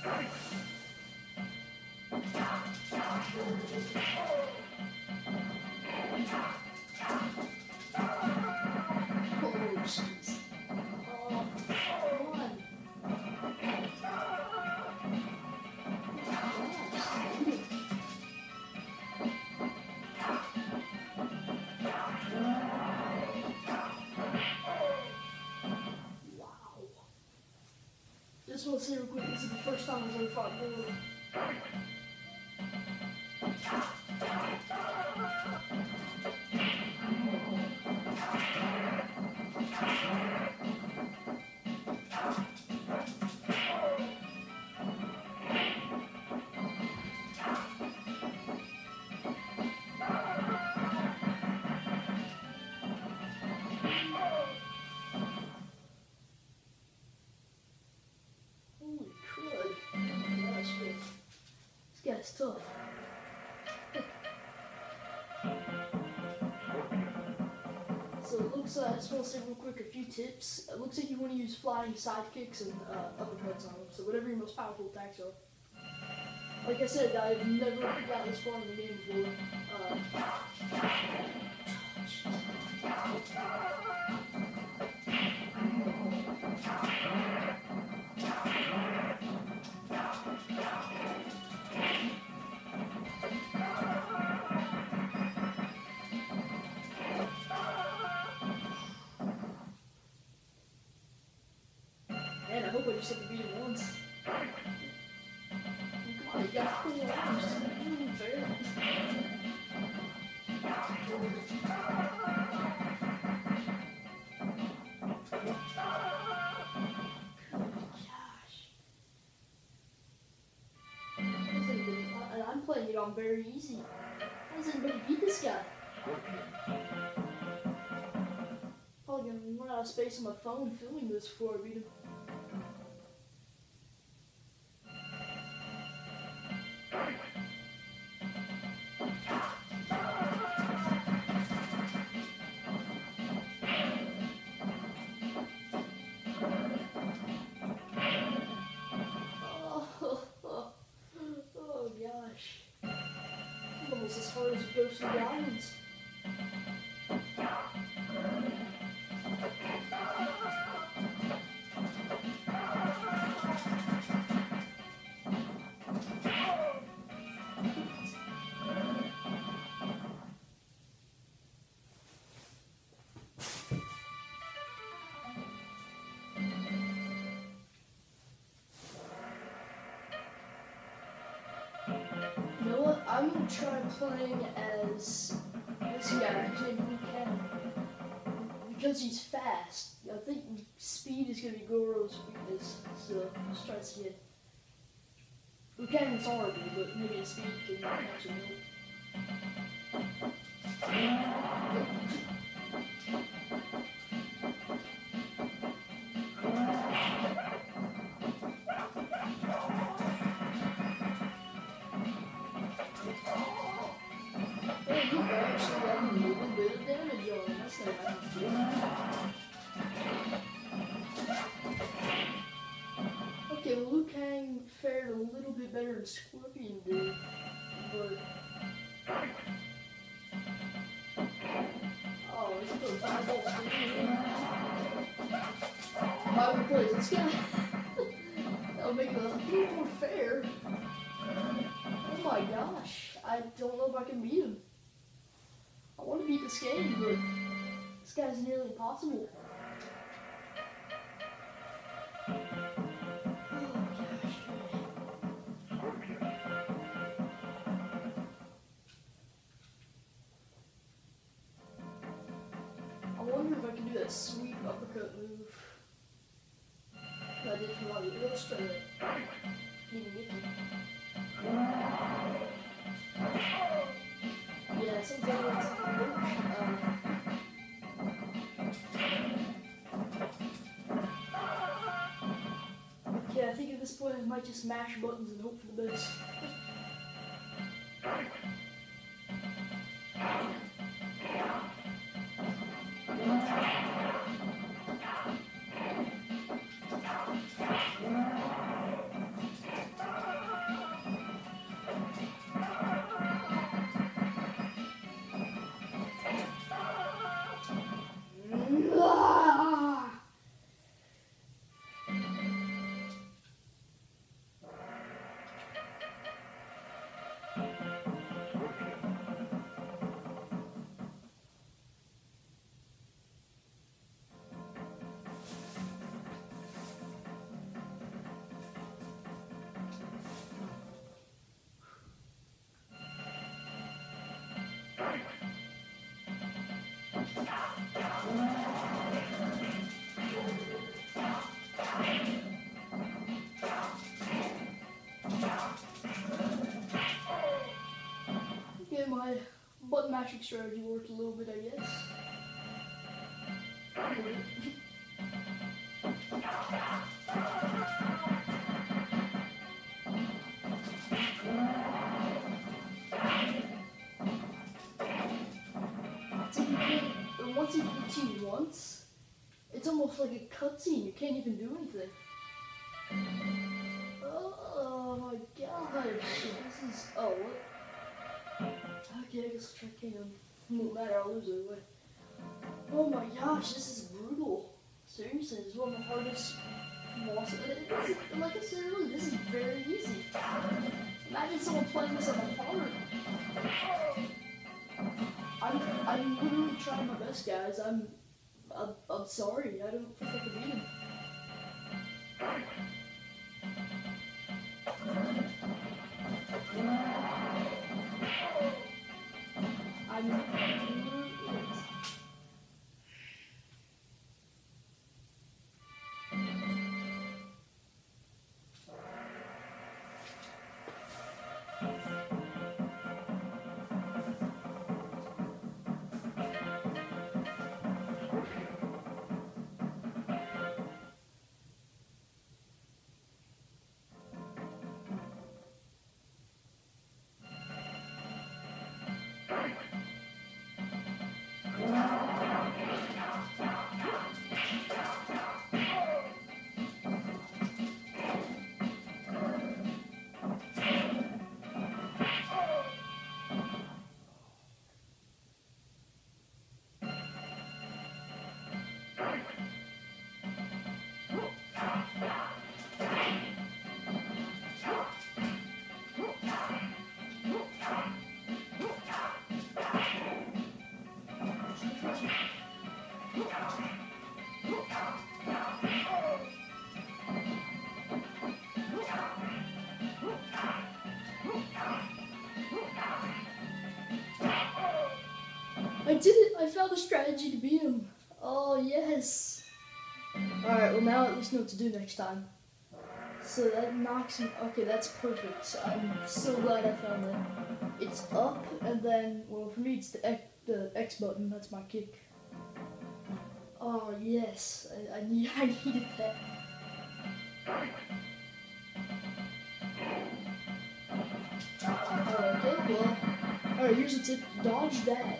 jeez. Oh, come on. Wow. Just want to say real quick, this is the first time I've ever fought Goro. Holy crud. Gosh, man. This guy's tough. So it looks like, I just want to say real quick a few tips. It looks like you want to use flying side kicks and uppercuts on them. So whatever your most powerful attacks are. Like I said, I've never got this far in the game before. Man, I hope I just have to beat him once. Come on, you got 4 rounds. This isn't fair. Gosh. And I'm playing it on very easy. How does anybody beat this guy? Probably gonna run out of space on my phone filming this before I beat him. Oh gosh. Almost as hard as it goes to the islands. You know what? I'm gonna try playing as this guy, his name is Liu Kang. Because he's fast, I think speed is gonna be Goro's weakness. So let's try to see it. Liu Kang is horrible, but maybe his speed can actually help. He actually got a little bit of damage on him. That's not bad. Okay, well, Liu Kang fared a little bit better than Scorpion did, but... Oh, he's putting fireballs in. Why would we play this guy? That'll make it a little more fair. Oh my gosh, I don't know if I can beat him. I want to beat this game, but this guy's nearly impossible. Oh gosh. I wonder if I can do that sweet uppercut move that I did for my illustrator. Didn't get me. Yeah, sometimes it's yeah, I think at this point I might just mash buttons and hope for the best. matching strategy worked a little bit, I guess. Once he hits you once, it's almost like a cutscene. You can't even do anything. Oh my gosh. This is. Oh, what? Okay, I guess I'll try Kingdom. No matter, I'll lose it anyway. Oh my gosh, this is brutal. Seriously, this is one of the hardest bosses. Like I said earlier, this is very easy. Imagine someone playing this on a hard. I'm literally trying my best, guys. I'm sorry. I don't think I can beat him. I did it! I found a strategy to beat him. Oh, yes. Alright, well now at least know what to do next time. So that knocks him. Okay, that's perfect. I'm so glad I found that. It's up, and then, well, for me it's the X button. That's my kick. Oh, yes. I needed that. Okay, well. Alright, here's a tip. Dodge that.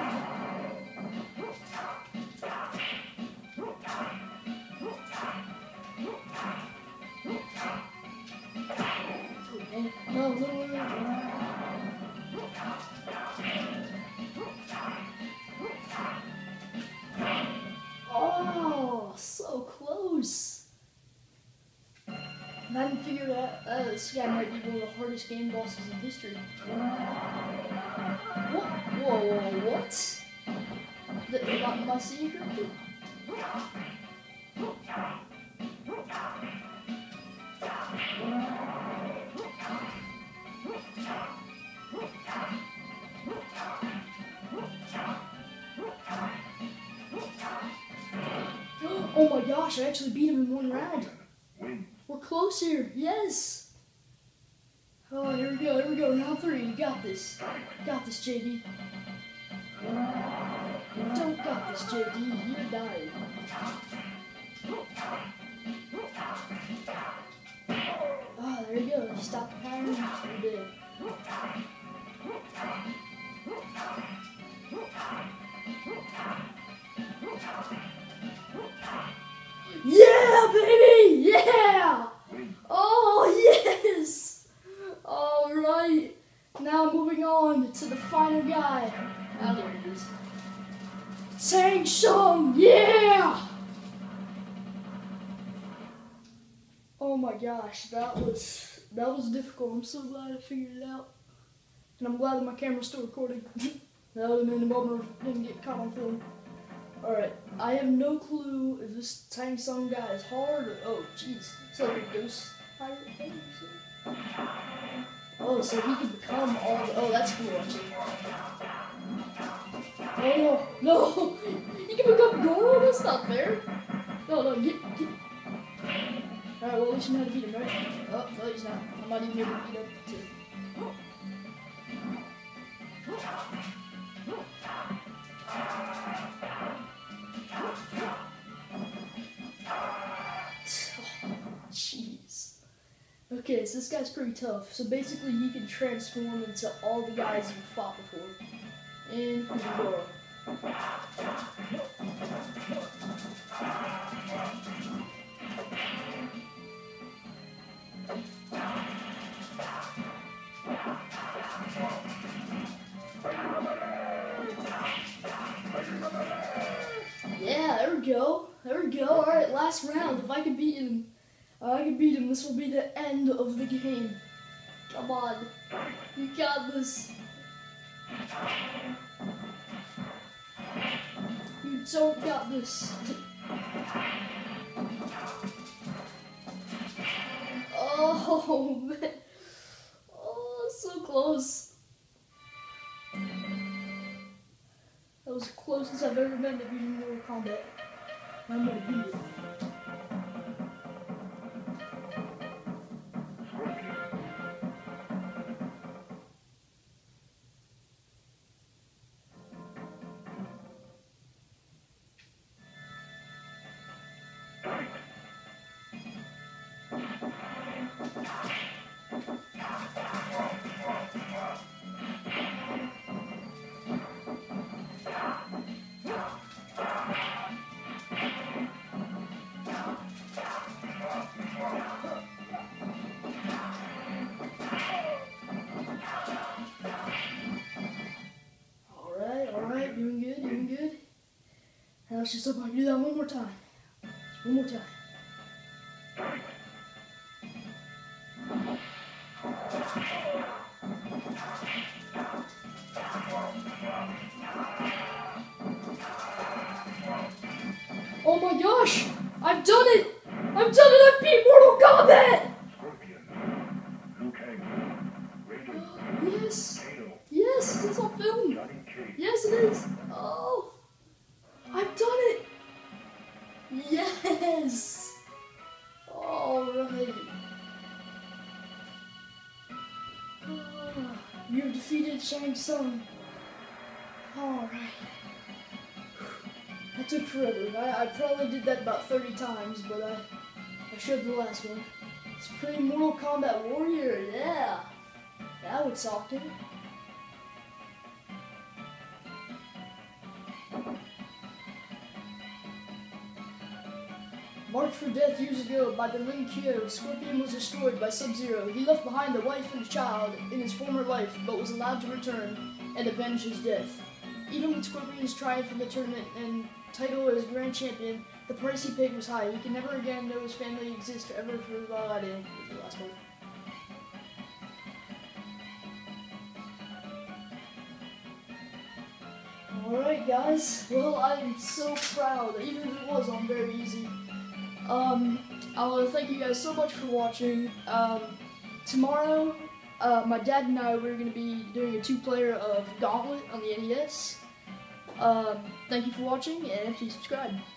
No. Oh, so close. And I hadn't figured out this guy might be one of the hardest game bosses in history. What? Whoa, what? My secret? Oh my gosh, I actually beat him in one round. We're close here, yes. Oh, here we go, round 3, you got this. Got this, JD. You don't got this, JD, you died. Oh, there you go, you stopped the pattern, you did. Yeah, baby! Yeah! Oh, yes! Alright. Now moving on to the final guy. Oh, there it is. Shang Tsung! Yeah! Oh my gosh, that was difficult. I'm so glad I figured it out. And I'm glad that my camera's still recording. That would have been a bummer if it didn't get caught on film. Alright, I have no clue if this Shang Tsung guy is hard or... Oh, jeez. It's like a ghost pirate thing or something. Oh, so he can become all the... Oh, that's cool, actually. Oh, no! He can become Goro? That's not fair. No, get... Alright, well, at least you know how to beat him, right? Oh, no, he's not. I'm not even able to beat up to... Jeez. Okay, so this guy's pretty tough. So basically, he can transform into all the guys you fought before. And here we go. Yeah, there we go. There we go. All right, last round. If I can beat him, this will be the end of the game. Come on, you got this. You don't got this. Oh man. Oh, so close. That was the closest I've ever been to beating Mortal Kombat. I'm gonna beat it. Alright, doing good, doing good. Now let's just hope I can do that one more time. Just one more time. Oh my gosh! I've done it! I've done it! I beat Mortal Kombat! Yes! Yes, it's on film! Yes, it is! Oh! I've done it! Yes! Alright. Oh, you have defeated Shang Tsung. Alright. That took forever. I probably did that about 30 times, but I showed the last one. Supreme Mortal Kombat Warrior, yeah! That would talk to me. Marked for death years ago by the Lin Kuei, Scorpion was destroyed by Sub-Zero. He left behind a wife and a child in his former life, but was allowed to return and avenge his death. Even with Scorpion's triumph in the tournament and title as Grand Champion, the price he paid was high. He can never again know his family exists forever for the last one. Alright guys, well I am so proud, even if it was on very easy. I want to thank you guys so much for watching. Tomorrow, my dad and I, we're going to be doing a 2-player of Gauntlet on the NES. Thank you for watching, and please subscribe.